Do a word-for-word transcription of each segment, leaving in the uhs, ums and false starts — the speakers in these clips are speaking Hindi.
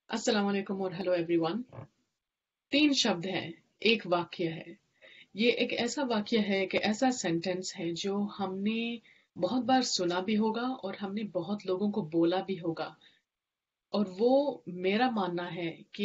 अस्सलाम वालेकुम और हेलो एवरीवन। तीन शब्द हैं, एक वाक्य है। ये एक ऐसा वाक्य है कि ऐसा सेंटेंस है जो हमने बहुत बार सुना भी होगा और हमने बहुत लोगों को बोला भी होगा। और वो मेरा मानना है कि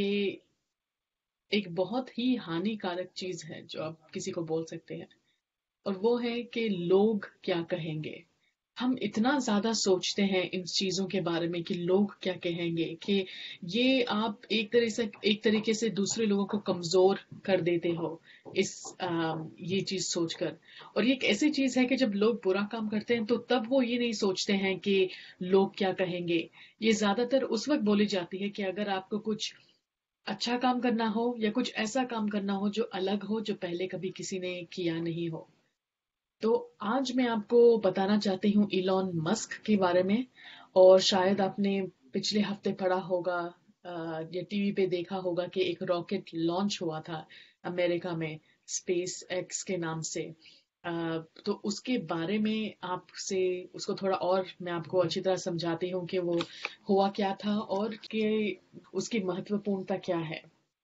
एक बहुत ही हानिकारक चीज है जो आप किसी को बोल सकते हैं। और वो है कि लोग क्या कहेंगे। हम इतना ज़्यादा सोचते हैं इन चीज़ों के बारे में कि लोग क्या कहेंगे, कि ये आप एक तरह से एक तरीके से दूसरे लोगों को कमज़ोर कर देते हो इस आ, ये चीज़ सोचकर। और ये एक ऐसी चीज़ है कि जब लोग बुरा काम करते हैं तो तब वो ये नहीं सोचते हैं कि लोग क्या कहेंगे। ये ज़्यादातर उस वक्त बोली जाती है कि अगर आपको कुछ अच्छा काम करना हो या कुछ ऐसा काम करना हो जो अलग हो, जो पहले कभी किसी ने किया नहीं हो। तो आज मैं आपको बताना चाहती हूँ इलॉन मस्क के बारे में। और शायद आपने पिछले हफ्ते पढ़ा होगा अ, या टीवी पे देखा होगा कि एक रॉकेट लॉन्च हुआ था अमेरिका में, स्पेस एक्स के नाम से। अ, तो उसके बारे में आपसे उसको थोड़ा और मैं आपको अच्छी तरह समझाती हूँ कि वो हुआ क्या था और कि उसकी महत्वपूर्णता क्या है।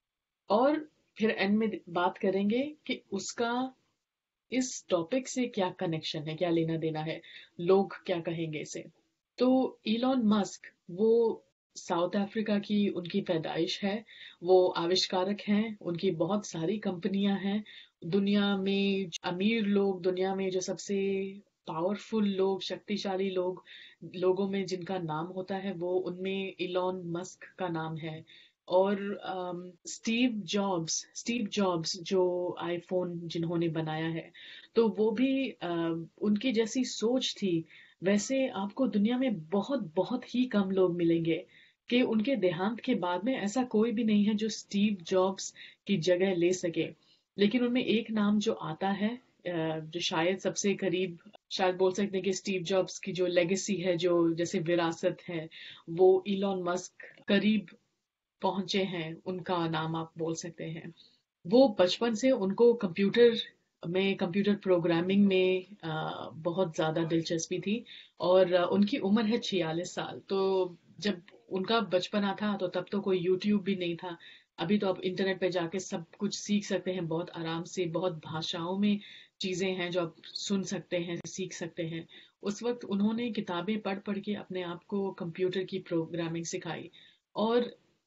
और फिर एंड में बात करेंगे कि उसका इस टॉपिक से क्या कनेक्शन है, क्या लेना देना है, लोग क्या कहेंगे इसे। तो इलॉन मस्क वो साउथ अफ्रीका की उनकी पैदाइश है। वो आविष्कारक हैं, उनकी बहुत सारी कंपनियां हैं। दुनिया में जो अमीर लोग, दुनिया में जो सबसे पावरफुल लोग, शक्तिशाली लोग, लोगों में जिनका नाम होता है वो उनमें इलॉन मस्क का नाम है। और अम, स्टीव जॉब्स स्टीव जॉब्स जो आईफोन जिन्होंने बनाया है, तो वो भी अ, उनकी जैसी सोच थी। वैसे आपको दुनिया में बहुत बहुत ही कम लोग मिलेंगे कि उनके देहांत के बाद में ऐसा कोई भी नहीं है जो स्टीव जॉब्स की जगह ले सके। लेकिन उनमें एक नाम जो आता है, अ, जो शायद सबसे करीब, शायद बोल सकते हैं कि स्टीव जॉब्स की जो लेगेसी है, जो जैसे विरासत है, वो इलॉन मस्क करीब पहुंचे हैं, उनका नाम आप बोल सकते हैं। वो बचपन से उनको कंप्यूटर में, कंप्यूटर प्रोग्रामिंग में अ, बहुत ज़्यादा दिलचस्पी थी। और अ, उनकी उम्र है छियालीस साल। तो जब उनका बचपना था तो तब तो कोई यूट्यूब भी नहीं था। अभी तो आप इंटरनेट पे जाके सब कुछ सीख सकते हैं बहुत आराम से, बहुत भाषाओं में चीज़ें हैं जो आप सुन सकते हैं, सीख सकते हैं। उस वक्त उन्होंने किताबें पढ़ पढ़ के अपने आप को कंप्यूटर की प्रोग्रामिंग सिखाई। और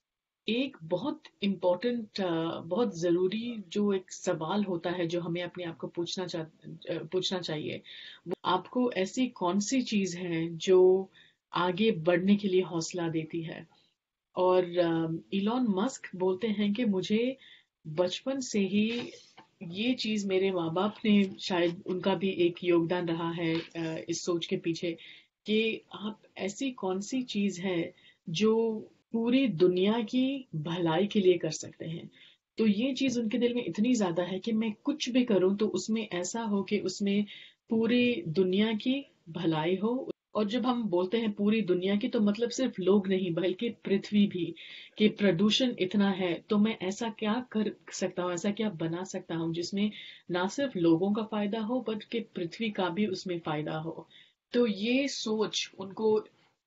एक बहुत इम्पोर्टेंट, बहुत ज़रूरी जो एक सवाल होता है जो हमें अपने आप को पूछना चाह अ, पूछना चाहिए, वो आपको ऐसी कौन सी चीज़ है जो आगे बढ़ने के लिए हौसला देती है। और इलॉन मस्क बोलते हैं कि मुझे बचपन से ही ये चीज़, मेरे माँ बाप ने, शायद उनका भी एक योगदान रहा है अ, इस सोच के पीछे कि आप ऐसी कौन सी चीज़ है जो पूरी दुनिया की भलाई के लिए कर सकते हैं। तो ये चीज़ उनके दिल में इतनी ज़्यादा है कि मैं कुछ भी करूँ तो उसमें ऐसा हो कि उसमें पूरी दुनिया की भलाई हो। और जब हम बोलते हैं पूरी दुनिया की, तो मतलब सिर्फ लोग नहीं बल्कि पृथ्वी भी, कि प्रदूषण इतना है तो मैं ऐसा क्या कर सकता हूँ, ऐसा क्या बना सकता हूँ जिसमें ना सिर्फ लोगों का फायदा हो बल्कि पृथ्वी का भी उसमें फायदा हो। तो ये सोच उनको,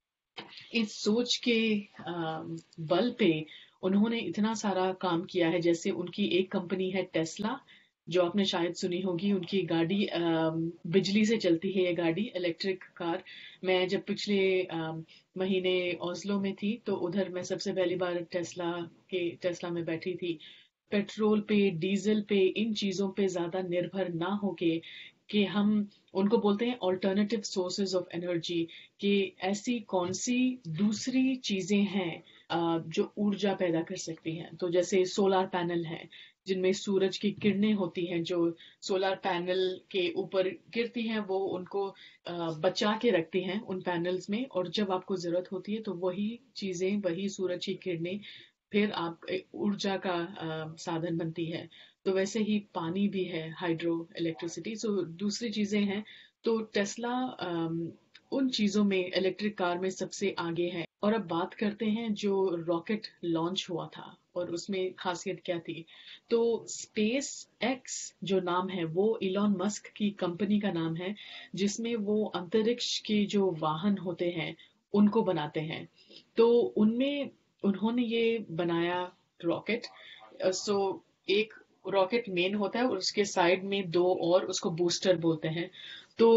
इस सोच के अम, बल पे उन्होंने इतना सारा काम किया है। जैसे उनकी एक कंपनी है टेस्ला, जो आपने शायद सुनी होगी। उनकी गाड़ी अम, बिजली से चलती है, ये गाड़ी इलेक्ट्रिक कार। मैं जब पिछले अम, महीने ओस्लो में थी तो उधर मैं सबसे पहली बार टेस्ला के टेस्ला में बैठी थी। पेट्रोल पे, डीजल पे, इन चीज़ों पे ज़्यादा निर्भर ना होके, कि हम उनको बोलते हैं ऑल्टरनेटिव सोर्सेज ऑफ एनर्जी, कि ऐसी कौन सी दूसरी चीज़ें हैं अ, जो ऊर्जा पैदा कर सकती हैं। तो जैसे सोलार पैनल हैं जिनमें सूरज की किरणें होती हैं, जो सोलार पैनल के ऊपर गिरती हैं, वो उनको अ, बचा के रखती हैं उन पैनल्स में। और जब आपको ज़रूरत होती है तो वही चीज़ें, वही सूरज की किरणें फिर आप ऊर्जा का अ, साधन बनती है। तो वैसे ही पानी भी है, हाइड्रो इलेक्ट्रिसिटी। सो दूसरी चीजें हैं। तो टेस्ला अम, उन चीजों में, इलेक्ट्रिक कार में सबसे आगे है। और अब बात करते हैं जो रॉकेट लॉन्च हुआ था और उसमें खासियत क्या थी। तो स्पेस एक्स जो नाम है वो इलॉन मस्क की कंपनी का नाम है, जिसमें वो अंतरिक्ष के जो वाहन होते हैं उनको बनाते हैं। तो उनमें उन्होंने ये बनाया रॉकेट। सो एक रॉकेट मेन होता है और उसके साइड में दो और, उसको बूस्टर बोलते हैं। तो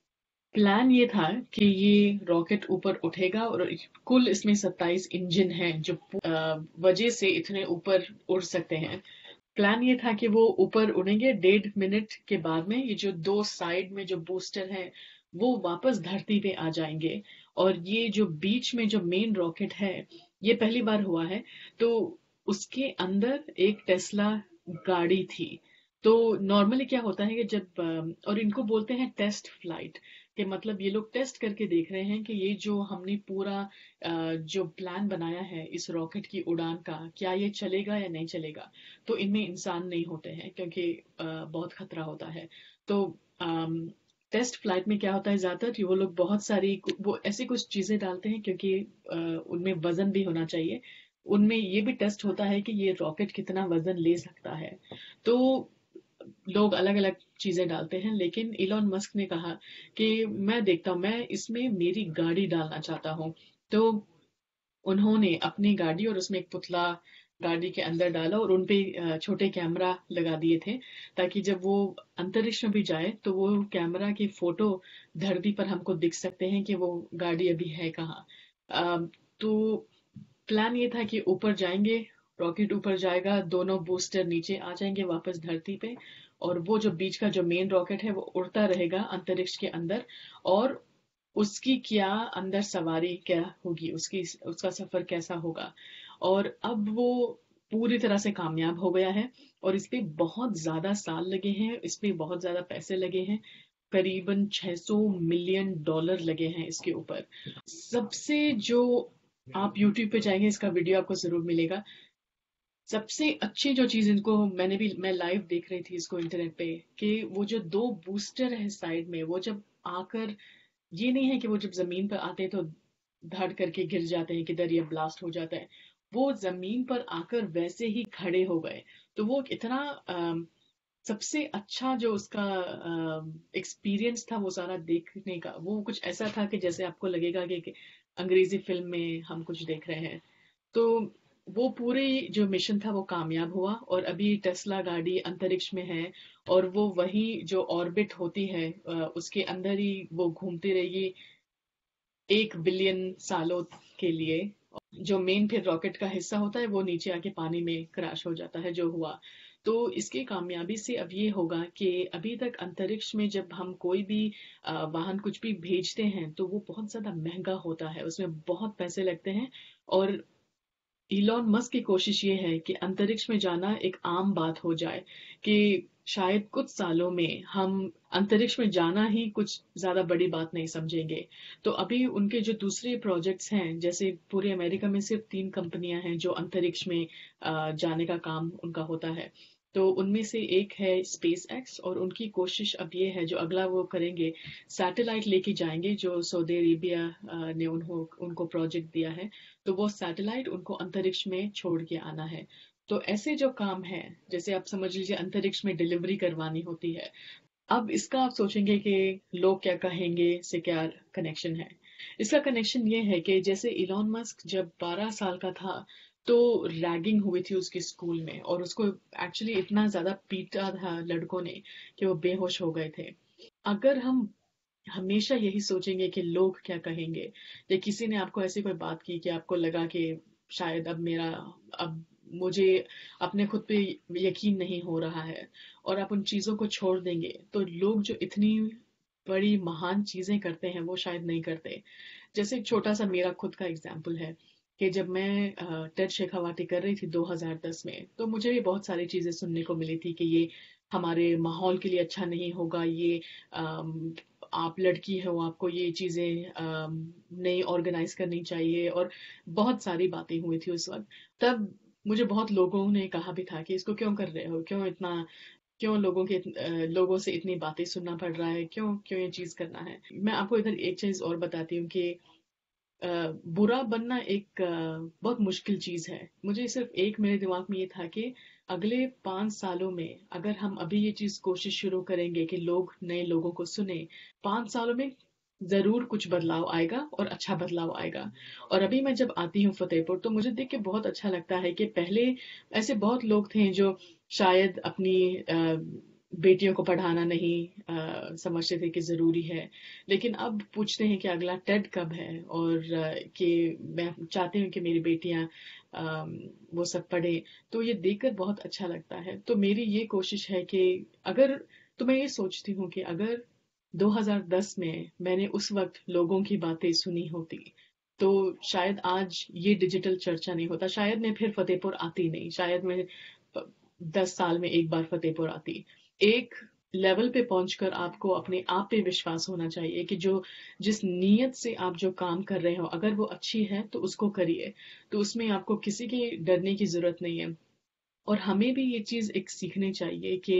प्लान ये था कि ये रॉकेट ऊपर उठेगा और कुल इसमें सत्ताईस इंजन हैं जो अ, वजह से इतने ऊपर उड़ सकते हैं। प्लान ये था कि वो ऊपर उड़ेंगे, डेढ़ मिनट के बाद में ये जो दो साइड में जो बूस्टर हैं वो वापस धरती पे आ जाएंगे। और ये जो बीच में जो मेन रॉकेट है, ये पहली बार हुआ है। तो उसके अंदर एक टेस्ला गाड़ी थी। तो नॉर्मली क्या होता है कि जब अ, और इनको बोलते हैं टेस्ट फ्लाइट, कि मतलब ये लोग टेस्ट करके देख रहे हैं कि ये जो हमने पूरा अ, जो प्लान बनाया है इस रॉकेट की उड़ान का, क्या ये चलेगा या नहीं चलेगा। तो इनमें इंसान नहीं होते हैं क्योंकि अ, बहुत खतरा होता है। तो टेस्ट फ्लाइट में क्या होता है, ज्यादातर कि वो लोग बहुत सारी वो ऐसी कुछ चीजें डालते हैं क्योंकि अ, उनमें वजन भी होना चाहिए। उनमें ये भी टेस्ट होता है कि ये रॉकेट कितना वजन ले सकता है। तो लोग अलग अलग चीजें डालते हैं, लेकिन इलॉन मस्क ने कहा कि मैं देखता हूँ, मैं इसमें मेरी गाड़ी डालना चाहता हूँ। तो उन्होंने अपनी गाड़ी और उसमें एक पुतला गाड़ी के अंदर डाला और उनपे अ, छोटे कैमरा लगा दिए थे, ताकि जब वो अंतरिक्ष में भी जाए तो वो कैमरा की फोटो धरती पर हमको दिख सकते हैं कि वो गाड़ी अभी है कहाँ। अ, तो प्लान ये था कि ऊपर जाएंगे, रॉकेट ऊपर जाएगा, दोनों बूस्टर नीचे आ जाएंगे वापस धरती पे, और वो जो बीच का जो मेन रॉकेट है वो उड़ता रहेगा अंतरिक्ष के अंदर। और उसकी क्या अंदर सवारी क्या होगी, उसकी उसका सफर कैसा होगा। और अब वो पूरी तरह से कामयाब हो गया है। और इस पे बहुत ज्यादा साल लगे हैं, इस पे बहुत ज्यादा पैसे लगे हैं। करीबन छह सौ मिलियन डॉलर लगे हैं इसके ऊपर। सबसे जो आप यूट्यूब पे जाएंगे, इसका वीडियो आपको जरूर मिलेगा। सबसे अच्छी जो चीज इनको, मैंने भी मैं लाइव देख रही थी इसको इंटरनेट पे, कि वो जो दो बूस्टर है साइड में, वो जब आकर, ये नहीं है कि वो जब जमीन पर आते हैं तो धड़ करके गिर जाते हैं किधर, ये ब्लास्ट हो जाता है। वो जमीन पर आकर वैसे ही खड़े हो गए। तो वो इतना अम, सबसे अच्छा जो उसका एक्सपीरियंस था वो सारा देखने का, वो कुछ ऐसा था कि जैसे आपको लगेगा कि, कि अंग्रेजी फिल्म में हम कुछ देख रहे हैं। तो वो पूरे जो मिशन था वो कामयाब हुआ, और अभी टेस्ला गाड़ी अंतरिक्ष में है। और वो वही जो ऑर्बिट होती है अ, उसके अंदर ही वो घूमती रहेगी एक बिलियन सालों के लिए। जो मेन फिर रॉकेट का हिस्सा होता है वो नीचे आके पानी में क्रैश हो जाता है, जो हुआ। तो इसकी कामयाबी से अब ये होगा कि अभी तक अंतरिक्ष में जब हम कोई भी अ, वाहन कुछ भी भेजते हैं तो वो बहुत ज्यादा महंगा होता है, उसमें बहुत पैसे लगते हैं। और इलॉन मस्क की कोशिश ये है कि अंतरिक्ष में जाना एक आम बात हो जाए, कि शायद कुछ सालों में हम अंतरिक्ष में जाना ही कुछ ज्यादा बड़ी बात नहीं समझेंगे। तो अभी उनके जो दूसरे प्रोजेक्ट्स हैं, जैसे पूरे अमेरिका में सिर्फ तीन कंपनियां हैं जो अंतरिक्ष में अ, जाने का काम उनका होता है। तो उनमें से एक है स्पेस एक्स, और उनकी कोशिश अब ये है, जो अगला वो करेंगे, सैटेलाइट लेके जाएंगे, जो सऊदी अरेबिया अ, ने उन्हों उनको प्रोजेक्ट दिया है। तो वो सैटेलाइट उनको अंतरिक्ष में छोड़ के आना है। तो ऐसे जो काम है, जैसे आप समझ लीजिए अंतरिक्ष में डिलीवरी करवानी होती है। अब इसका आप सोचेंगे कि लोग क्या कहेंगे, से क्या कनेक्शन है। इसका कनेक्शन ये है कि जैसे इलॉन मस्क जब बारह साल का था, तो रैगिंग हुई थी उसके स्कूल में, और उसको एक्चुअली इतना ज्यादा पीटा था लड़कों ने कि वो बेहोश हो गए थे। अगर हम हमेशा यही सोचेंगे कि लोग क्या कहेंगे, या किसी ने आपको ऐसी कोई बात की कि आपको लगा कि शायद अब मेरा अब मुझे अपने खुद पे यकीन नहीं हो रहा है, और आप उन चीजों को छोड़ देंगे, तो लोग जो इतनी बड़ी महान चीजें करते हैं वो शायद नहीं करते। जैसे एक छोटा सा मेरा खुद का एग्जाम्पल है, कि जब मैं अ, टेड शेखावाटी कर रही थी दो हज़ार दस में, तो मुझे भी बहुत सारी चीजें सुनने को मिली थी कि ये हमारे माहौल के लिए अच्छा नहीं होगा, ये अम, आप लड़की हो, आपको ये चीजें अम, नहीं ऑर्गेनाइज करनी चाहिए, और बहुत सारी बातें हुई थी उस वक्त। तब मुझे बहुत लोगों ने कहा भी था कि इसको क्यों कर रहे हो, क्यों इतना, क्यों लोगों के इत- अ, लोगों से इतनी बातें सुनना पड़ रहा है, क्यों क्यों ये चीज करना है। मैं आपको इधर एक चीज और बताती हूँ कि अ, बुरा बनना एक अ, बहुत मुश्किल चीज है। मुझे सिर्फ एक मेरे दिमाग में ये था कि अगले पांच सालों में अगर हम अभी ये चीज कोशिश शुरू करेंगे कि लोग नए लोगों को सुने, पांच सालों में ज़रूर कुछ बदलाव आएगा और अच्छा बदलाव आएगा। और अभी मैं जब आती हूँ फ़तेहपुर तो मुझे देख के बहुत अच्छा लगता है कि पहले ऐसे बहुत लोग थे जो शायद अपनी अ, बेटियों को पढ़ाना नहीं अ, समझते थे कि ज़रूरी है। लेकिन अब पूछते हैं कि अगला टेट कब है और अ, कि मैं चाहती हूँ कि मेरी बेटियाँ अम, वो सब पढ़ें। तो ये देखकर बहुत अच्छा लगता है। तो मेरी ये कोशिश है कि अगर तो मैं ये सोचती हूँ कि अगर दो हज़ार दस में मैंने उस वक़्त लोगों की बातें सुनी होती, तो शायद आज ये डिजिटल चर्चा नहीं होता। शायद मैं फिर फ़तेहपुर आती नहीं, शायद मैं अ, दस साल में एक बार फ़तेहपुर आती। एक लेवल पे पहुँचकर आपको अपने आप पे विश्वास होना चाहिए कि जो जिस नीयत से आप जो काम कर रहे हो, अगर वो अच्छी है तो उसको करिए। तो उसमें आपको किसी की डरने की ज़रूरत नहीं है। और हमें भी ये चीज़ एक सीखनी चाहिए कि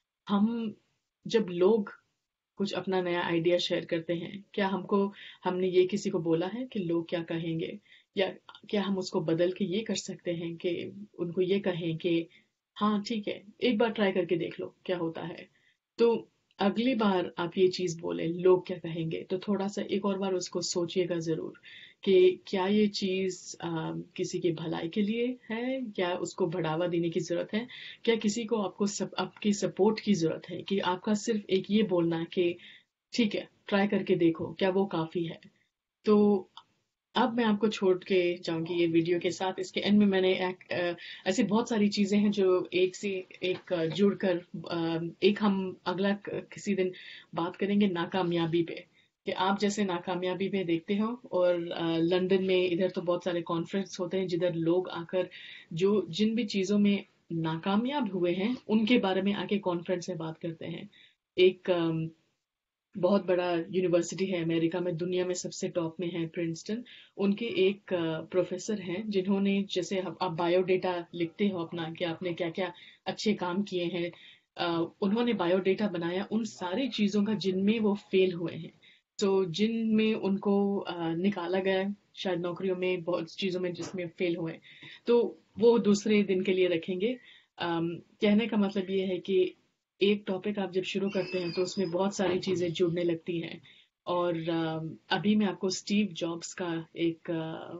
हम जब लोग कुछ अपना नया आइडिया शेयर करते हैं, क्या हमको हमने ये किसी को बोला है कि लोग क्या कहेंगे? या क्या हम उसको बदल के ये कर सकते हैं कि उनको ये कहें कि हाँ ठीक है, एक बार ट्राई करके देख लो क्या होता है। तो अगली बार आप ये चीज़ बोले लोग क्या कहेंगे, तो थोड़ा सा एक और बार उसको सोचिएगा ज़रूर कि क्या ये चीज़ अ, किसी की भलाई के लिए है या उसको बढ़ावा देने की ज़रूरत है। क्या किसी को आपको सब आपकी सपोर्ट की ज़रूरत है कि आपका सिर्फ एक ये बोलना कि ठीक है, ट्राई करके देखो, क्या वो काफ़ी है? तो अब मैं आपको छोड़ के जाऊँगी ये वीडियो के साथ। इसके एंड में मैंने एक अ, ऐसी बहुत सारी चीज़ें हैं जो एक से एक अ, जुड़कर अ, एक हम अगला क किसी दिन बात करेंगे नाकामयाबी पे, कि आप जैसे नाकामयाबी पे देखते हो और अ, लंदन में इधर तो बहुत सारे कॉन्फ्रेंस होते हैं जिधर लोग आकर जो जिन भी चीज़ों में नाकामयाब हुए हैं, उनके बारे में आके कॉन्फ्रेंस में बात करते हैं। एक अम बहुत बड़ा यूनिवर्सिटी है अमेरिका में, दुनिया में सबसे टॉप में है प्रिंसटन। उनके एक प्रोफेसर हैं जिन्होंने जैसे आप आप बायोडेटा लिखते हो अपना कि आपने क्या-क्या अच्छे काम किए हैं। अ, उन्होंने बायोडेटा बनाया उन सारी चीज़ों का जिनमें वो फेल हुए हैं। तो जिनमें उनको अ, निकाला गया है, शायद नौकरियों में बहुत चीज़ों में जिसमें फेल हुए। तो वो दूसरे दिन के लिए रखेंगे। अम, कहने का मतलब ये है कि एक टॉपिक आप जब शुरू करते हैं तो उसमें बहुत सारी चीज़ें जुड़ने लगती हैं। और अम, अभी मैं आपको स्टीव जॉब्स का एक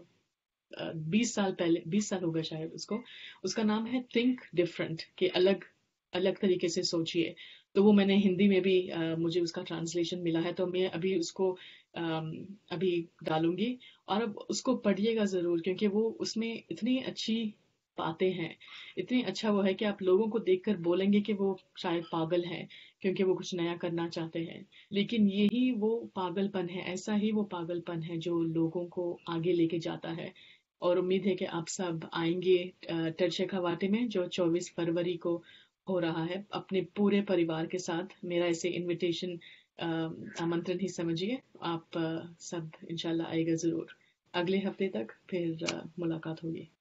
बीस साल पहले बीस साल हो गए शायद उसको, उसका नाम है थिंक डिफरेंट, कि अलग अलग तरीके से सोचिए। तो वो मैंने हिंदी में भी अ, मुझे उसका ट्रांसलेशन मिला है तो मैं अभी उसको अम, अभी डालूंगी। और अब उसको पढ़िएगा ज़रूर क्योंकि वो उसमें इतनी अच्छी बातें हैं, इतनी अच्छा वो है कि आप लोगों को देखकर बोलेंगे कि वो शायद पागल है क्योंकि वो कुछ नया करना चाहते हैं। लेकिन यही वो पागलपन है, ऐसा ही वो पागलपन है जो लोगों को आगे लेके जाता है। और उम्मीद है कि आप सब आएंगे टर्शेखा वाटे में जो चौबीस फरवरी को हो रहा है अपने पूरे परिवार के साथ। मेरा इसे इनविटेशन आमंत्रण ही समझिए। आप अ, सब इंशाल्लाह आएगा ज़रूर। अगले हफ्ते तक फिर अ, मुलाकात होगी।